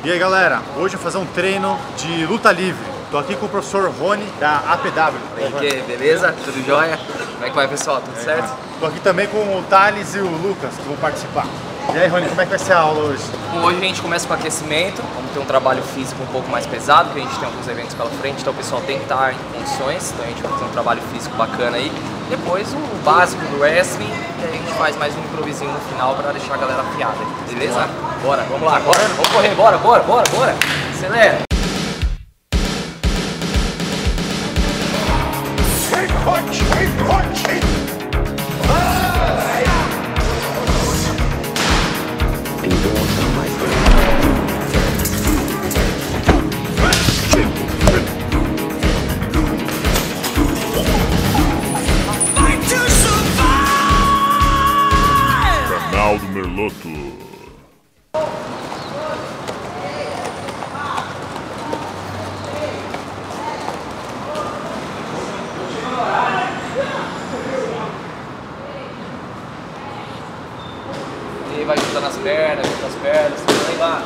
E aí galera, hoje eu vou fazer um treino de luta livre. Tô aqui com o professor Rony da APW. E aí, beleza? Tudo jóia? Como é que vai, pessoal? Tudo certo? Tô aqui também com o Thales e o Lucas, que vão participar. E aí, Rony, como é que vai ser a aula hoje? Hoje a gente começa com aquecimento, vamos ter um trabalho físico um pouco mais pesado, porque a gente tem alguns eventos pela frente, então o pessoal tem que estar em condições, então a gente vai fazer um trabalho físico bacana aí. Depois o básico do wrestling, e aí a gente faz mais um improvisinho no final para deixar a galera afiada, beleza? Bora, vamos lá, bora, vamos correr, bora, acelera! Canal do Merloto. E vai juntando as pernas, aí lá.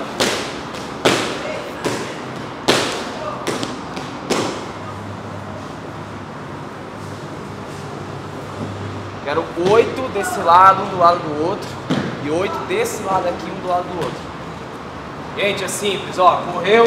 Quero 8 desse lado, um do lado do outro. E 8 desse lado aqui, um do lado do outro. Gente, é simples, ó. Correu.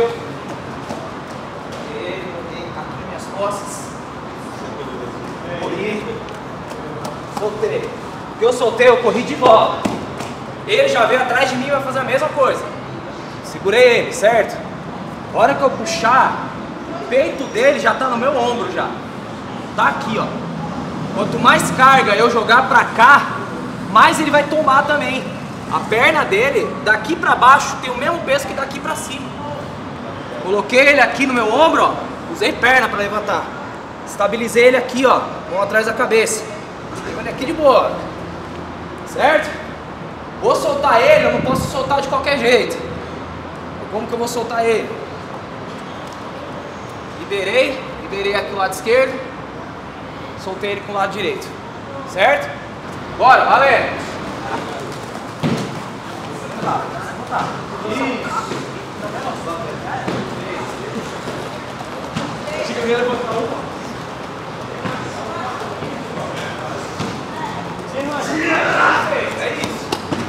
Botei nas minhas costas. Corri. Soltei. Porque eu soltei, eu corri de volta. Ele já veio atrás de mim e vai fazer a mesma coisa. Segurei ele, certo? A hora que eu puxar, o peito dele já tá no meu ombro já. Tá aqui, ó. Quanto mais carga eu jogar pra cá, mais ele vai tombar também. A perna dele, daqui pra baixo, tem o mesmo peso que daqui pra cima. Coloquei ele aqui no meu ombro, ó. Usei perna pra levantar. Estabilizei ele aqui, ó. Mão atrás da cabeça. Levei ele aqui de boa. Certo? Vou soltar ele, eu não posso soltar de qualquer jeito. Como que eu vou soltar ele? Liberei aqui o lado esquerdo. Soltei ele com o lado direito. Certo? Bora, valendo! É isso.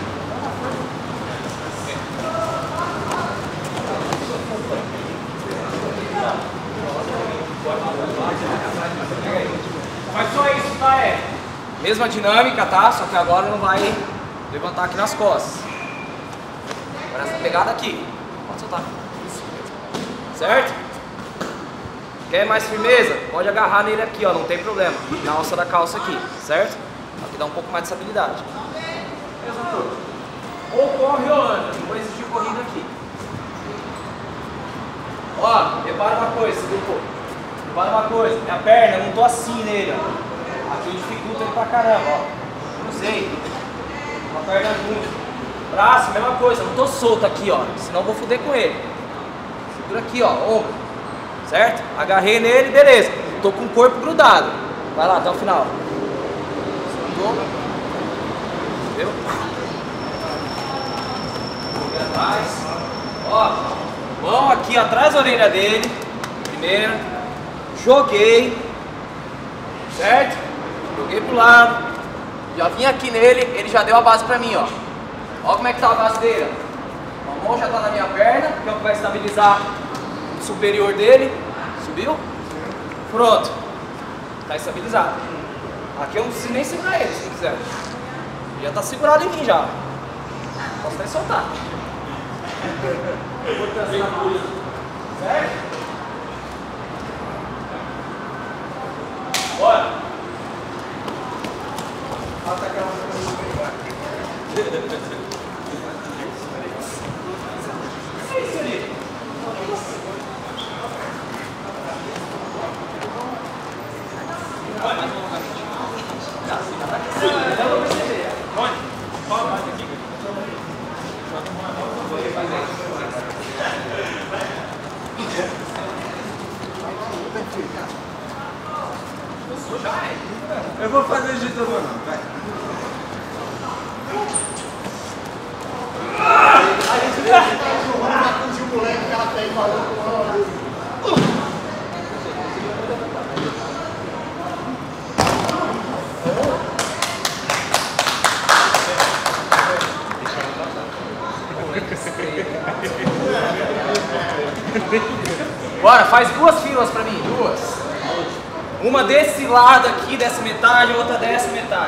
Mas só isso, tá? Mesma dinâmica, tá? Só que agora não vai levantar aqui nas costas. Agora essa pegada aqui. Pode soltar. Certo? Quer mais firmeza? Pode agarrar nele aqui, ó. Não tem problema. Na alça da calça aqui, certo? Aqui dá um pouco mais de estabilidade. Mesma coisa. Ou corre ou anda. Não vou exigir corrida aqui. Ó, repara uma coisa, grupo. Repara uma coisa. Minha perna, eu não tô assim nele, ó. Aqui dificulta ele pra caramba, ó. Cruzei. Uma perna junto. Braço, mesma coisa. Eu não tô solto aqui, ó. Senão eu vou foder com ele. Segura aqui, ó. Ombro. Certo? Agarrei nele, beleza. Tô com o corpo grudado. Vai lá, até o final. Segurou. Entendeu? Aqui atrás. Ó. Mão aqui atrás da orelha dele. Primeira. Joguei. Certo? Joguei pro lado. Já vim aqui nele, ele já deu a base pra mim, ó. Ó como é que tá a base dele. A mão já tá na minha perna, que é o que vai estabilizar o superior dele. Subiu? Pronto. Tá estabilizado. Aqui eu não preciso nem segurar ele, se não quiser. Já tá segurado em mim já. Posso até soltar. Certo? Bora! É isso ali. Eu vou fazer o jeito do mano, vai. A gente vai Bora, faz 2 filas pra mim, 2. Uma desse lado aqui, dessa metade, outra dessa metade.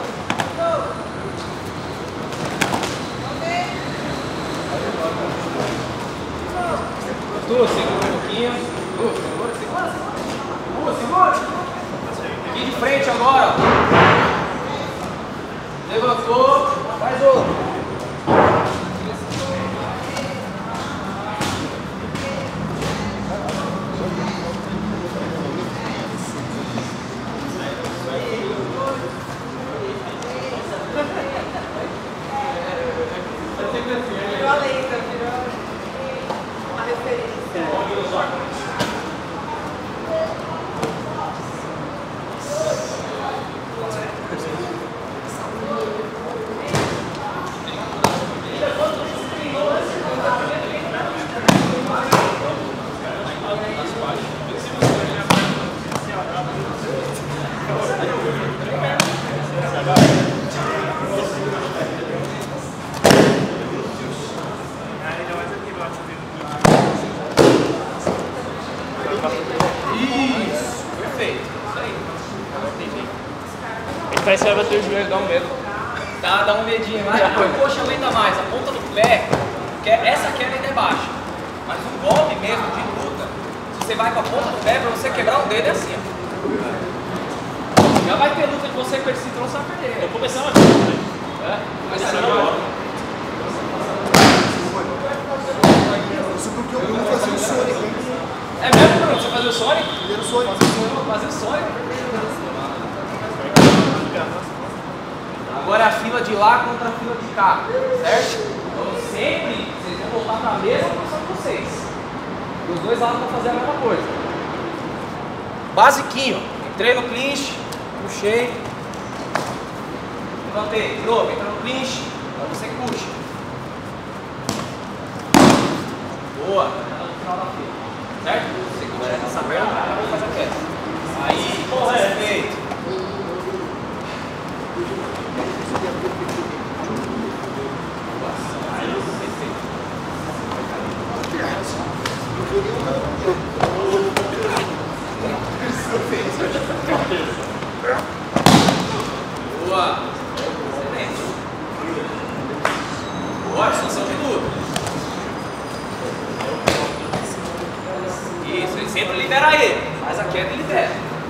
Tu, segura um pouquinho. Segura. Aqui de frente agora. Levantou, faz outro. Parece que vai bater o joelho, dá um medo. Dá um medinho, mas a coxa aumenta mais, a ponta do pé, essa queda ainda é baixa. Mas um golpe mesmo de luta, se você vai com a ponta do pé, pra você quebrar o dedo é assim. Já vai ter luta de você com esse cinturão, você vai perder. Eu vou começar uma vez, né? Começar agora. Isso porque eu vou fazer o Sonic. É mesmo, Bruno? Você fazer o Sonic? Primeiro Sonic. Fazer o Sonic? Agora é a fila de lá contra a fila de cá, certo? Então sempre vocês vão voltar para a mesma posição de vocês. Os dois lados vão fazer a mesma coisa. Basiquinho. Entrei no clinch, puxei. Levantei, de novo, entra no clinch, agora você puxa. Boa, no final da fila. Certo? Você puxa essa perna, faz a queda. Aí, perfeito. Boa! Excelente! Boa, situação de luta. Isso, ele sempre libera ele. Faz a queda e libera.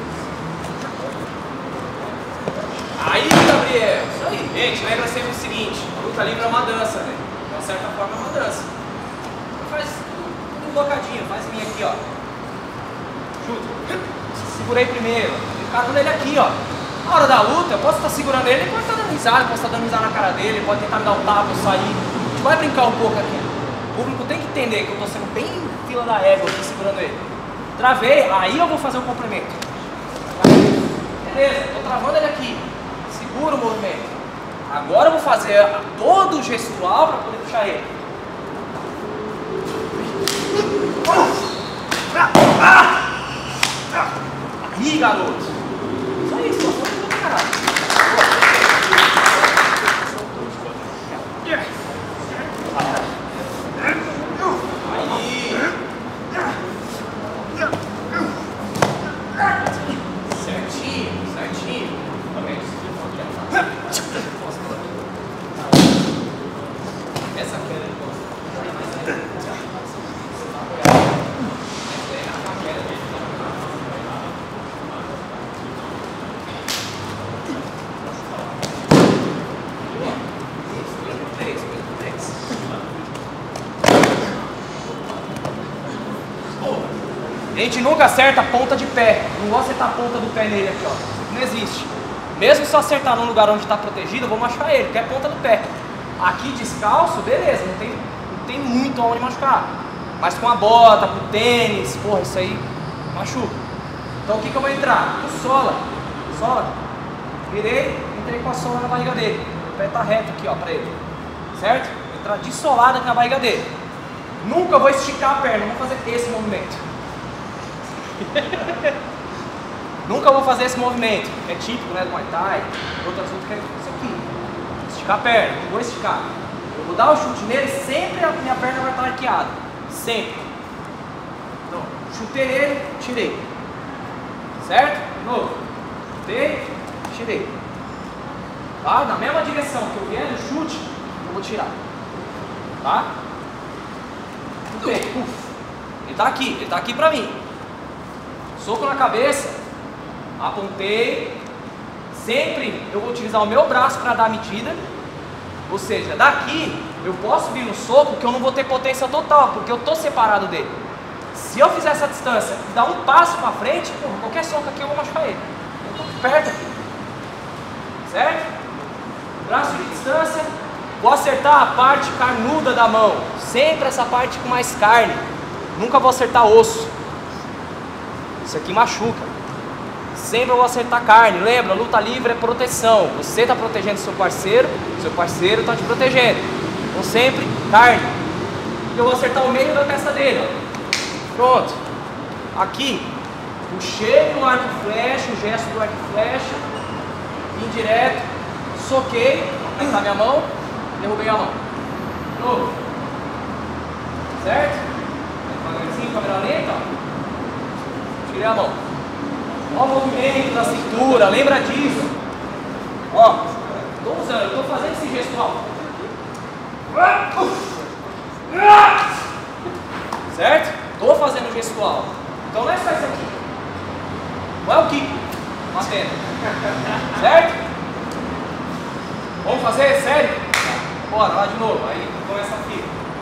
Aí, Gabriel! Isso aí. Gente, lembra sempre o seguinte: a luta livre é uma dança, né? De uma certa forma é uma dança. Faz tudo blocadinho, faz minha aqui, ó. Chuta. Segurei primeiro. Encarando ele aqui, ó. Na hora da luta, eu posso estar segurando ele, ele pode estar dando risada, posso estar dando risada na cara dele, ele pode tentar me dar um tapa, eu sair. A gente vai brincar um pouco aqui. O público tem que entender que eu tô sendo bem fila da égua aqui, segurando ele. Travei, aí eu vou fazer um complemento. Beleza, tô travando ele aqui. Segura o movimento. Agora eu vou fazer todo o gestual para poder puxar ele. Aí, garoto. Isso aí, só foi do caralho. A gente nunca acerta a ponta de pé. Não vou acertar a ponta do pé nele aqui, ó. Não existe. Mesmo se eu acertar num lugar onde está protegido, eu vou machucar ele, porque é a ponta do pé. Aqui descalço, beleza, não tem muito aonde machucar. Mas com a bota, com o tênis, porra, isso aí machuca. Então o que eu vou entrar? Com sola. Sola. Virei, entrei com a sola na barriga dele. O pé tá reto aqui, ó, pra ele. Certo? Vou entrar de solada aqui na barriga dele. Nunca vou esticar a perna, vou fazer esse movimento. Nunca vou fazer esse movimento. É típico, né, do Muay Thai. Outras lutas que é isso aqui. Esticar a perna, não vou esticar. Eu vou dar o chute nele, sempre a minha perna vai estar arqueada. Sempre. Então, chutei ele, tirei. Certo? De novo. Chutei, tirei. Tá? Na mesma direção que eu vier no chute, eu vou tirar. Tá? Chutei. Ele tá aqui pra mim. Soco na cabeça, apontei. Sempre eu vou utilizar o meu braço para dar a medida. Ou seja, daqui eu posso vir no soco que eu não vou ter potência total, porque eu tô separado dele. Se eu fizer essa distância e dar um passo para frente, porra, qualquer soco aqui eu vou machucar ele. Eu tô perto aqui. Certo? Braço de distância. Vou acertar a parte carnuda da mão. Sempre essa parte com mais carne. Nunca vou acertar osso. Isso aqui machuca. Sempre eu vou acertar carne. Lembra, luta livre é proteção. Você está protegendo seu parceiro está te protegendo. Então sempre carne. Eu vou acertar o meio da testa dele. Ó. Pronto. Aqui, puxei no arco e flecha, o gesto do arco e flecha. Vim direto, soquei, apertar minha mão, derrubei a mão. De novo. Certo? Devagarzinho, câmera lenta. Ó. Tirei a mão. Olha o movimento da cintura, lembra disso. Ó, estou usando, estou fazendo esse gestual. Certo? Estou fazendo o gestual. Então não é só isso aqui. Não é o kick, batendo. Certo? Vamos fazer? Sério? Bora, lá de novo. Aí começa aqui.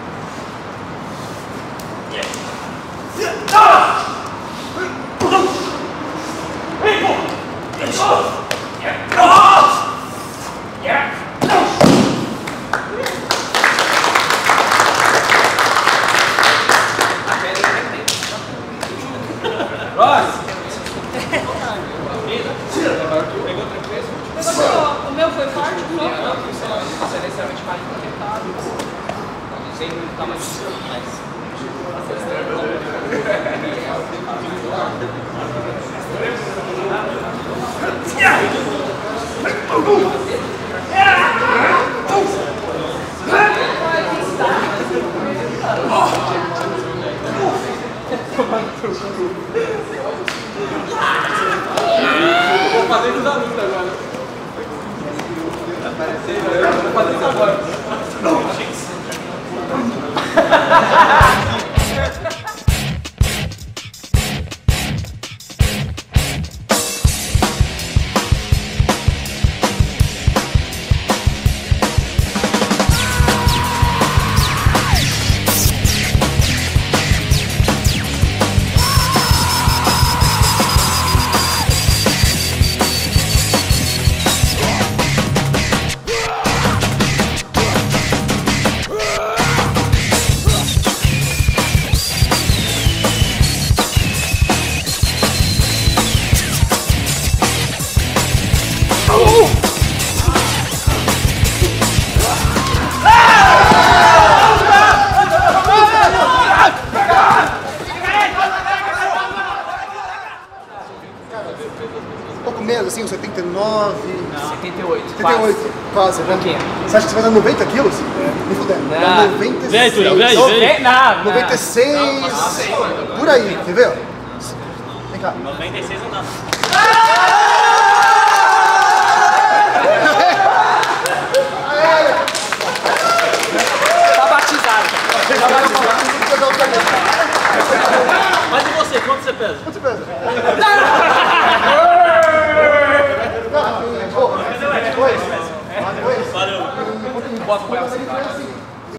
O meu foi forte, o meu? Isso é necessariamente mais projetado. Sempre tá mais Vou fazer isso da luta agora. Vou fazer isso agora. Um pouco menos, assim, uns 79... Não. 78. 78, quase, né? pouquinho. Você acha que você vai dar 90 quilos? Me fudendo. Dá 96. Vem, Túlio, vem. Nada. 96... Por aí, quer ver? Vem cá. 96 não dá. Tá batizado. Mas e você, quanto você pesa? Quanto você pesa?